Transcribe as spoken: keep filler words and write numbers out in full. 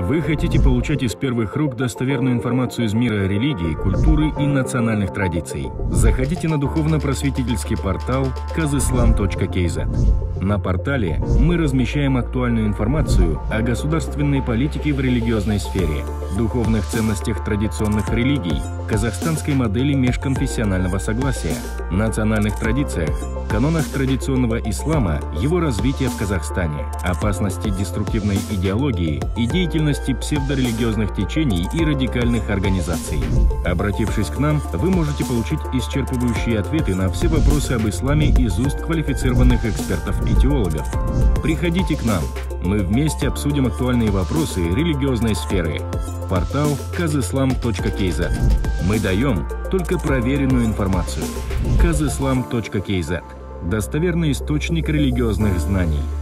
Вы хотите получать из первых рук достоверную информацию из мира религии, культуры и национальных традиций? Заходите на духовно-просветительский портал казислам точка кей зет. На портале мы размещаем актуальную информацию о государственной политике в религиозной сфере, духовных ценностях традиционных религий, казахстанской модели межконфессионального согласия, национальных традициях, канонах традиционного ислама, его развития в Казахстане, опасности деструктивной идеологии и деятельности псевдорелигиозных течений и радикальных организаций. Обратившись к нам, вы можете получить исчерпывающие ответы на все вопросы об исламе из уст квалифицированных экспертов и теологов. Приходите к нам, мы вместе обсудим актуальные вопросы религиозной сферы. Портал казислам точка кей зет. Мы даем только проверенную информацию. казислам точка кей зет. Достоверный источник религиозных знаний.